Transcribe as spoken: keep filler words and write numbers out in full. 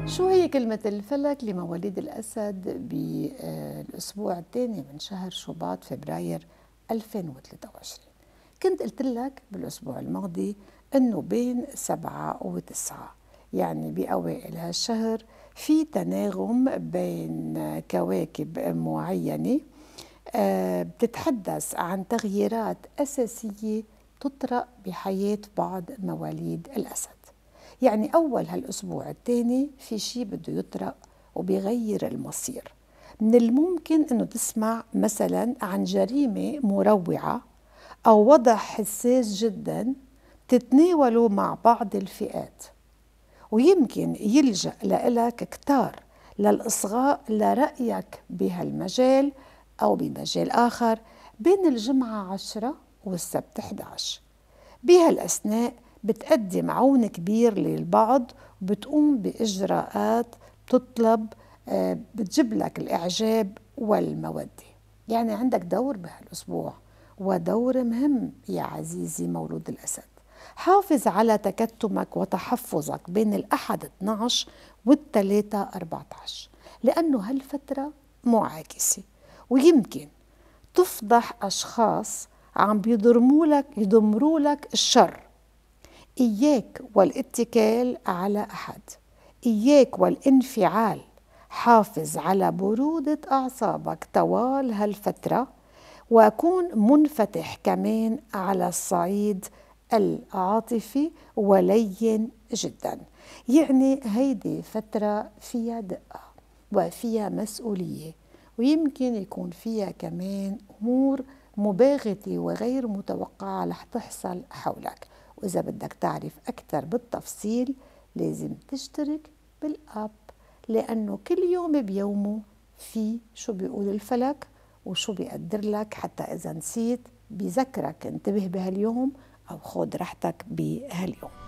شو هي كلمة الفلك لمواليد الأسد بالأسبوع الثاني من شهر شباط فبراير ألفين وثلاثة وعشرين؟ كنت قلت لك بالأسبوع الماضي أنه بين سبعة وتسعة، يعني بأوائل هالشهر في تناغم بين كواكب معينة آه، بتتحدث عن تغييرات أساسية تطرأ بحياة بعض مواليد الأسد. يعني أول هالأسبوع الثاني في شي بده يطرأ وبيغير المصير. من الممكن أنه تسمع مثلا عن جريمة مروعة أو وضع حساس جدا تتناوله مع بعض الفئات، ويمكن يلجأ لإلك كتار للإصغاء لرأيك بهالمجال أو بمجال آخر بين الجمعة عشرة والسبت أحد عشر. بهالأثناء بتقدم عون كبير للبعض وبتقوم بإجراءات بتطلب آه، بتجيب لك الإعجاب والمودة. يعني عندك دور بهالأسبوع، ودور مهم يا عزيزي مولود الأسد. حافظ على تكتمك وتحفظك بين الأحد اثني عشر والثلاثة أربعة عشر، لأنه هالفترة معاكسة ويمكن تفضح أشخاص عم بيضرموا لك يضمروا لك الشر. إياك والاتكال على أحد، إياك والانفعال. حافظ على برودة أعصابك طوال هالفترة، وكون منفتح كمان على الصعيد العاطفي ولين جدا. يعني هيدي فترة فيها دقة وفيها مسؤولية، ويمكن يكون فيها كمان أمور مباغتة وغير متوقعة رح تحصل حولك. وإذا بدك تعرف أكثر بالتفصيل لازم تشترك بالأب، لأنه كل يوم بيومه في شو بيقول الفلك وشو بيقدر لك، حتى إذا نسيت بيذكرك انتبه بهاليوم أو خذ راحتك بهاليوم.